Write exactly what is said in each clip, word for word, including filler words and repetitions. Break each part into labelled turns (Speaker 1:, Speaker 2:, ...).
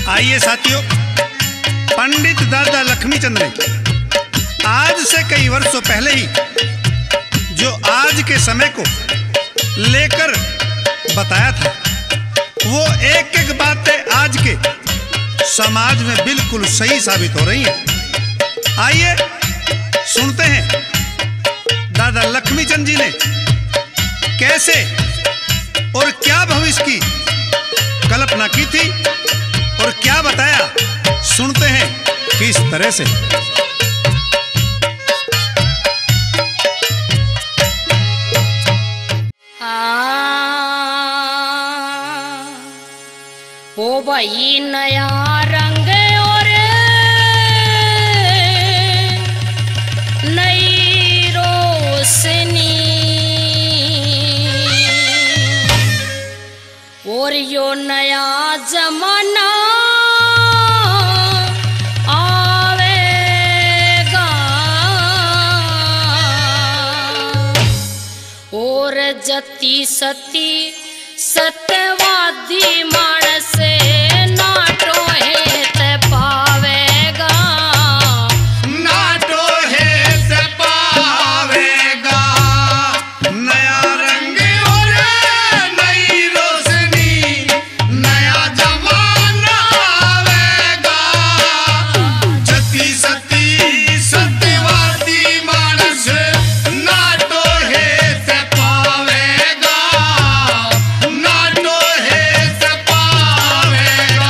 Speaker 1: आइए साथियों, पंडित दादा लक्ष्मीचंद ने आज से कई वर्षों पहले ही जो आज के समय को लेकर बताया था, वो एक एक बातें आज के समाज में बिल्कुल सही साबित हो रही हैं। आइए सुनते हैं दादा लक्ष्मीचंद जी ने कैसे और क्या भविष्य की कल्पना की थी और क्या बताया। सुनते हैं किस तरह से।
Speaker 2: ओ भाई नया रंग और नई रोशनी और यो नया जमाना आवेगा और जति सती सत्यवादी मानस नाटो है ते पावेगा,
Speaker 1: नाटो है ते पावेगा। नया रंग और नई रोशनी, नया जमाना आवेगा। जति सती सत्यवादी मानस नाटो है ते पावेगा, नाटो है ते पावेगा।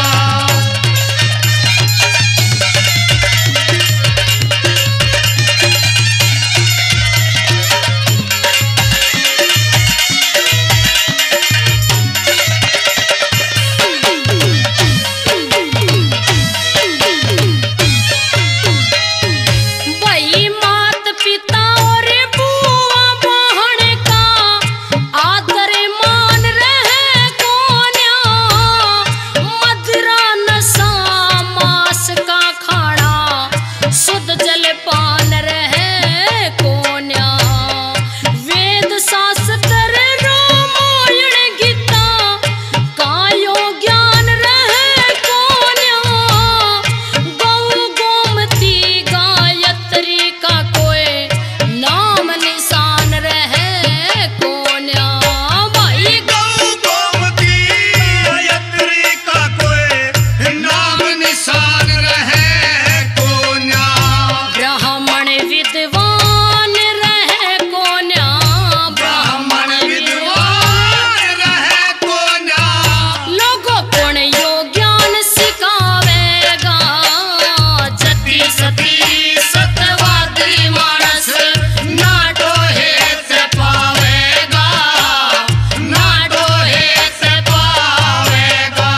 Speaker 2: भाई मात पिता और बुआ बहन का आदर मान रहे कोन्या, मदिरा नशा मांस का खाना शुद्ध जल पान रहे कोन्या। वेद शास्त्र रामायण गीता का यो ज्ञान रहे कोन्या। गौ गोमती गायत्री का कोई नाम निशान रहे कोन्या। भाई
Speaker 1: गौ गोमती गायत्री का कोई नाम निशान रहे कोन्या।
Speaker 2: ब्राह्मण विद्वान रहे कोन्या,
Speaker 1: ब्राह्मण विद्वान रहे कोन्या।
Speaker 2: लोगों को यो ज्ञान सिखावेगा। जति सती
Speaker 1: सत्यवादी मानस नाटो है ते पावेगा, नाटो है ते पावेगा।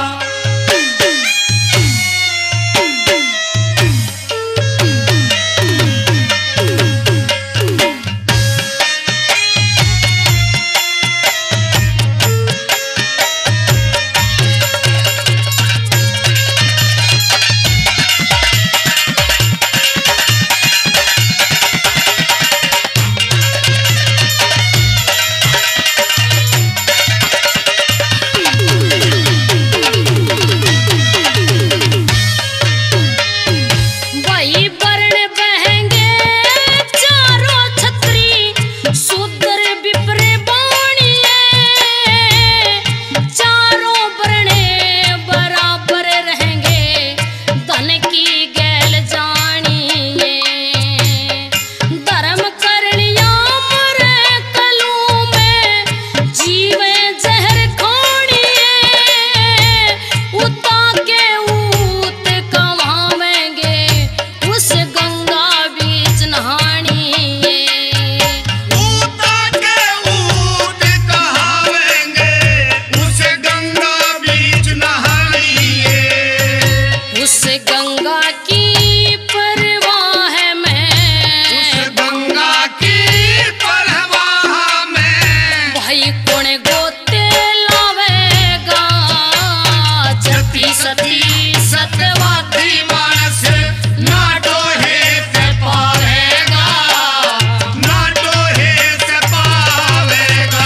Speaker 2: भाई वर्ण बहेंगे चारों छत्री, शूद्र विप्र बाणिये। चारों वर्ण बराबर रहेंगे, धन की गैल जानिए। धर्म करनिया मरे कलू में, जीवे जहर खानिए। उता के ऊत कमावेंगे, उस गंगा बीच नहानिए।
Speaker 1: ऊता के ऊत कहावेंगे, उस गंगा बीच नहाइए।
Speaker 2: उस गंगा की परवाह में,
Speaker 1: उस गंगा की परवाह में
Speaker 2: भाई कौन गोते लावेगा। जति सती
Speaker 1: सत्यवादी मानस नाटो है ते पावेगा, नाटो है ते पावेगा।